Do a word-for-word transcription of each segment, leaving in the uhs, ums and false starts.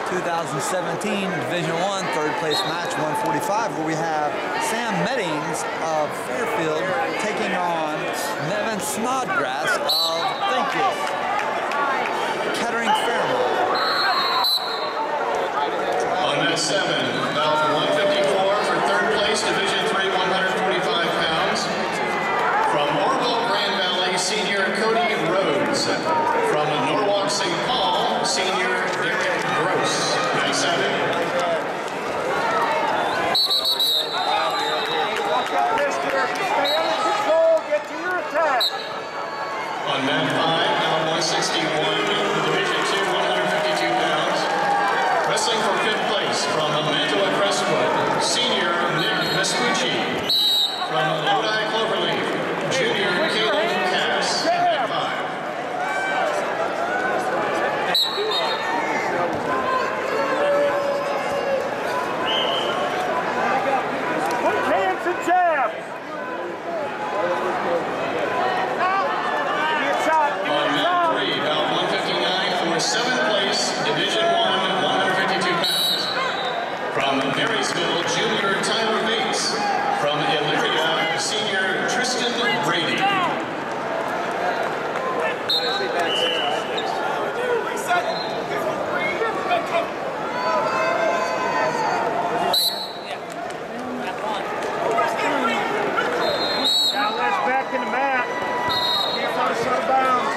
two thousand seventeen Division One third place match one forty-five, where we have Sam Meddings of Fairfield taking on Nevan Snodgrass of thank you Kettering Fairmont. On mat seven, bout one fifty-four for third place, Division Three, one forty-five pounds. From Orville Grand Valley, Senior Cody Rhodes. From Norwalk Saint Paul, Senior Derek Gross. Mat seven. On mat five, bout one sixty-one, Division Two, one fifty-two pounds. Wrestling for fifth place from Mantua Crestwood, Senior Nick Vespucci. From Lodi Cloverleaf, Junior Caleb Cass. Mat five. Put hands and jab. Seventh place, Division One, one fifty-two pounds. From Marysville, Junior Tyler Bates. From Elyria, Senior Tristan Brady. Now let's back in the mat. Can't put us out of bounds.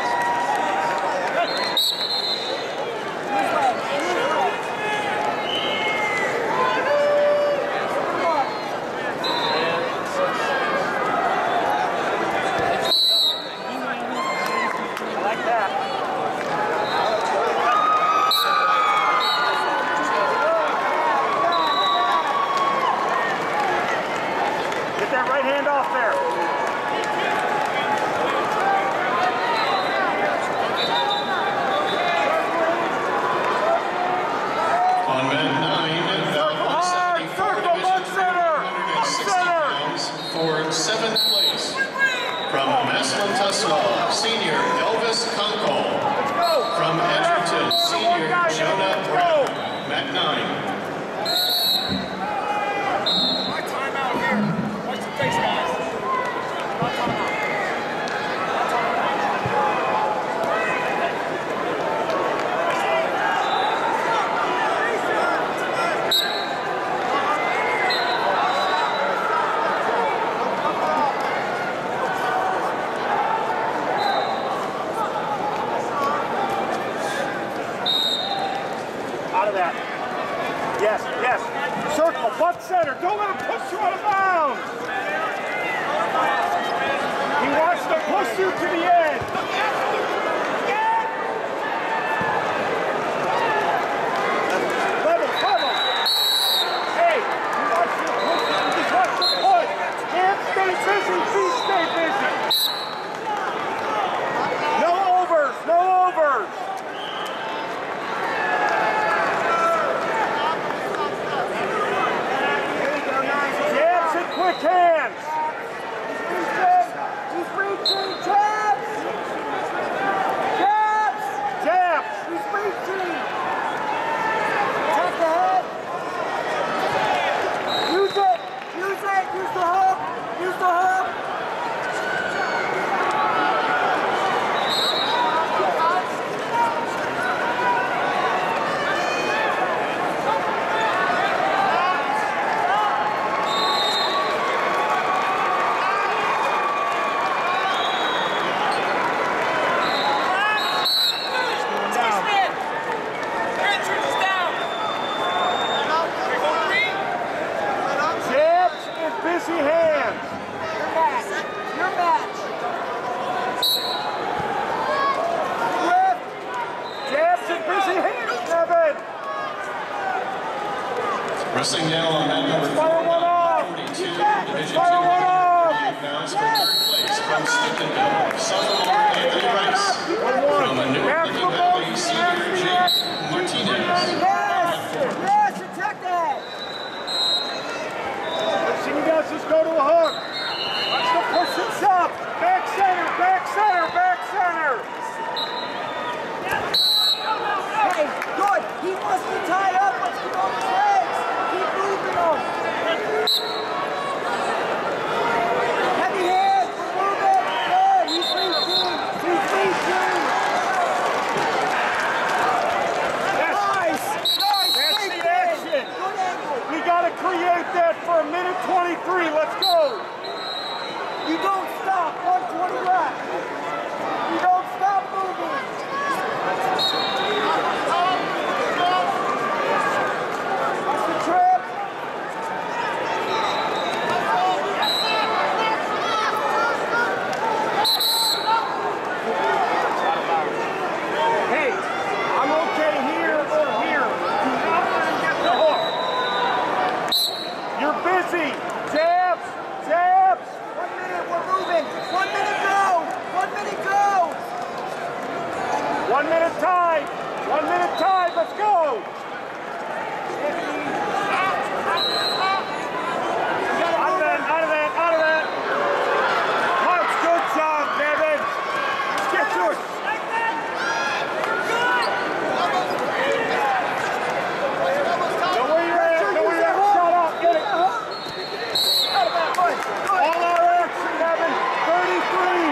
Senior Elvis Conkle. From Edgerton, Senior Jonah Brown. Mat nine. My timeout here. Watch the face, guys. My timeout. Yes, yes. Circle, butt center. Don't let him push you out of bounds. He wants to push you to the edge. Level, level. Hey, he wants you to push you. He just wants to push. Hands stay busy, feet stay busy. No overs, no overs. Quick hands! He's reaching! Jabs! Jabs! Jabs! He's reaching! Attack the head! Use it! Use it! Use the hook! Use the hook! Wrestling now on mat number four, forty-two, Division Two, forty-eight pounds for third place from Steubenville, sophomore Anthony Rice. From Newark Living Valley, Senior Jake Martinez. Yes! Yes! Attack that! Let's see you guys just go to a hook. Watch the push himself. Back center, back center, back center. Hey, good. He wants to tie up. Let's get on his legs. Keep moving him. Heavy hands. Move it. Good. He's reaching. He's reaching. Nice. Nice. That's Big the hit. action. Good angle. We got to create that for a minute twenty-three. Let's go. You don't stop. one twenty left. You don't stop moving. Watch the trip. Hey, I'm okay here or here. Do not let him get the hook. You're busy. Jabs, jabs. One minute, we're moving. One minute go. One minute go. One minute time. One minute time. Let's go. Out of that, out of that, out of that. Punch, good job, Nevan. Let's get to it. Know where you're at, know where you're at. Shut up, get it. All our action, Nevan. thirty-three.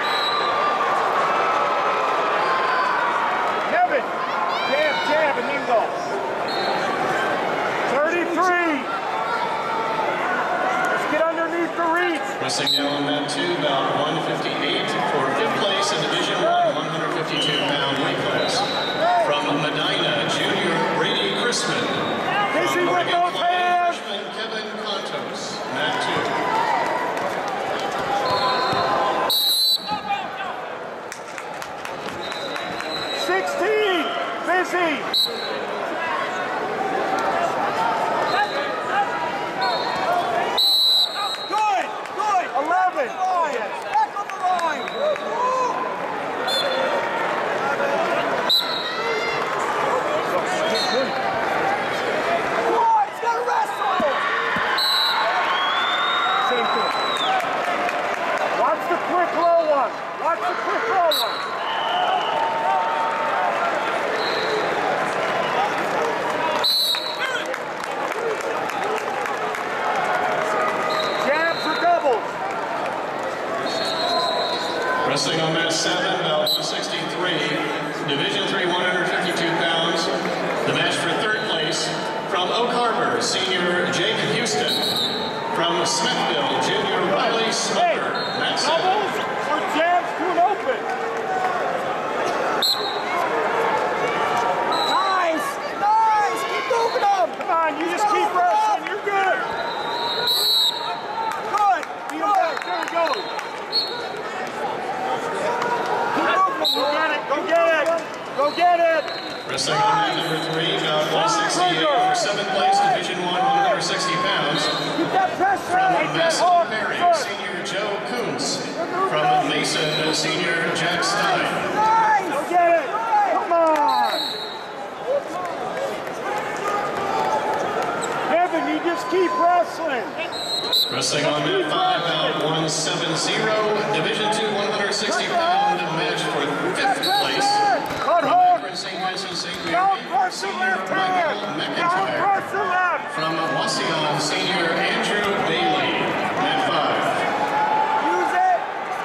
Nevan, jab, jab, and then go. thirty-three. Let's get underneath the reach. Wrestling now on mat two, bout one fifty-eight for fifth place in Division one, one fifty-two pound weight class. From Medina, Junior Brady Chrisman. Busy From with Oregon those Club, hands. freshman Kevin Contos, mat two. sixteen. Busy. Good, good. eleven. Back on the line. Come on, he's got to wrestle. Same thing. Watch the quick low one. Watch the quick low one. Jabs or doubles. Wrestling on mat seven, bout one sixty-three, Division three, one fifty-two pounds. The match for third place from Oak Harbor, Senior Jake Houston. From Smithville, Junior Riley Hey, Smoker, mat seven. doubles or jabs to an open. Nice, nice. Keep moving him. Come on, you just keep wrestling. You're good. Good, Be him back. There you go. Go get it. Go get it. Go get it. Wrestling on mat number three, bout one sixty-eight for seventh place, Division one, one sixty pounds. Keep that pressure. From Right there. Massillon Perry, Senior Joe Kuntz. From Mason, Senior Jack Stein. Nice. Go get it. Come on. Nevan, you just keep wrestling. Wrestling on mat five, bout one seventy, Division two, one sixty pound match for fifth place. Cut From hook. Akron, Saint Vincent, Saint Don't Mary, press the Senior left hand. Michael Don't McIntyre. press the left. From Wauseon, Senior Andrew Bailey, mat five. Use it.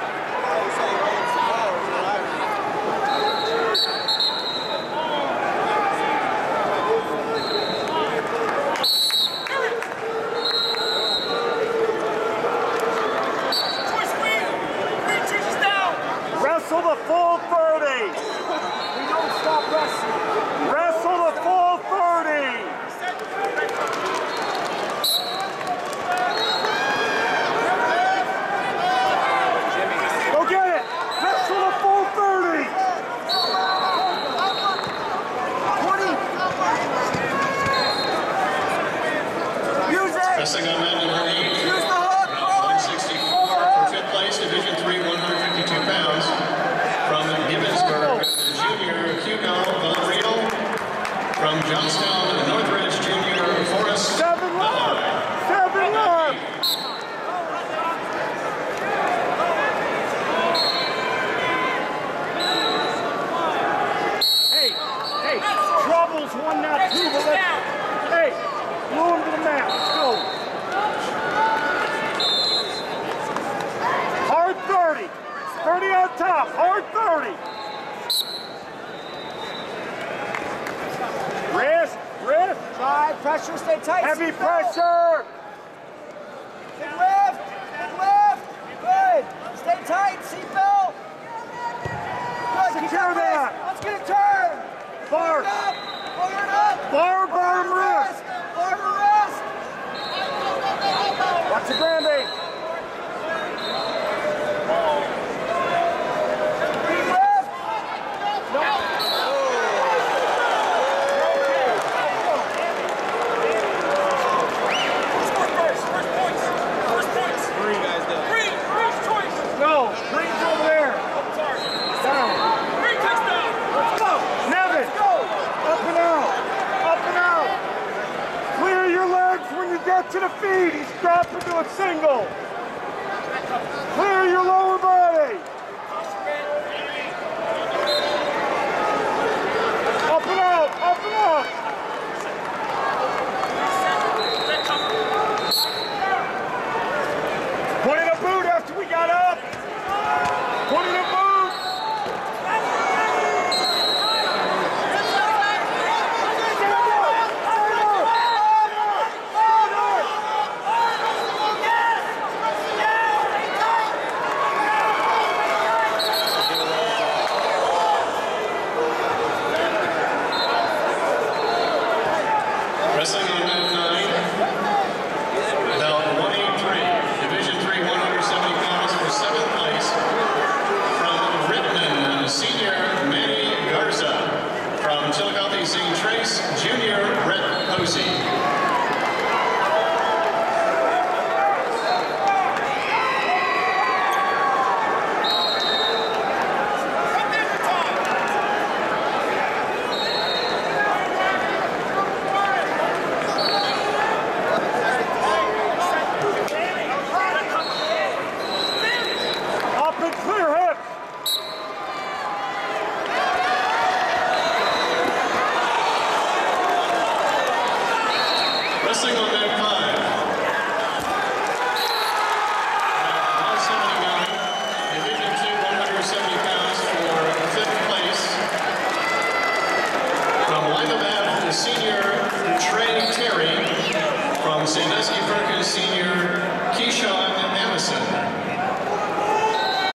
Wrestle the full thirty. We don't stop wrestling. Wrestle the full thirty. Go get it. Wrestle the full thirty. twenty. Use it. Wrestling on mat number eight, Use the hook. bout one sixty-four for fifth place, Division three, one fifty-two pounds. From Gibbonsburg, Junior Hugo Villarreal. From Johnstown, Northridge, Junior Forrest Seven Miller. left. Seven left. Hey, hey, trouble singles, one, not two, but let's, hey, glue him to the mat, let's go. Hard thirty, thirty on top, hard thirty. Wrist, wrist. Try, pressure, stay tight. Heavy pressure. Big lift, big lift. Good. Stay tight, seatbelt. Good, keep Secure that. wrist. Let's get a turn. Bar. Bar it up, bar it up. Bar, bar, and wrist. Bar and wrist. Watch the grande. Big lift. No, green's over there. Down. Let's go. Nevan. Let's go. Up and out. Up and out. Clear your legs when you get to the feet. He's dropping to a single. Clear your lower body. Up and out. Up and out. Put in a boot after we got up. Put in a boot. Wrestling on mat nine, belt one eighty-three, Division three, one hundred seventy pounds for seventh place. From Rittman, Senior Manny Garza. From Chillicothe, Saint Trace, Junior Brett Posey.